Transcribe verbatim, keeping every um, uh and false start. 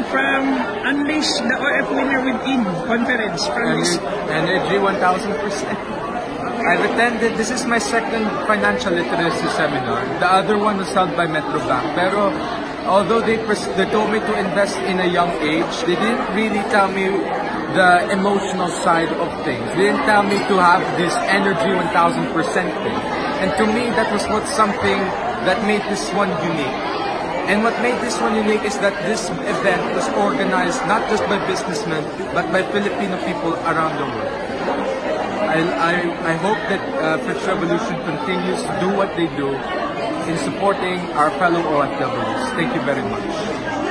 from Unleash the O F Winner Within conference. From this. Energy one thousand percent. I've attended, this is my second financial literacy seminar. The other one was held by Metrobank. Pero although they, they told me to invest in a young age, they didn't really tell me the emotional side of things. They didn't tell me to have this energy one thousand percent thing. And to me, that was what something that made this one unique. And what made this one unique is that this event was organized not just by businessmen, but by Filipino people around the world. I, I, I hope that uh, Fritz Revolution continues to do what they do in supporting our fellow O F Ws. Thank you very much.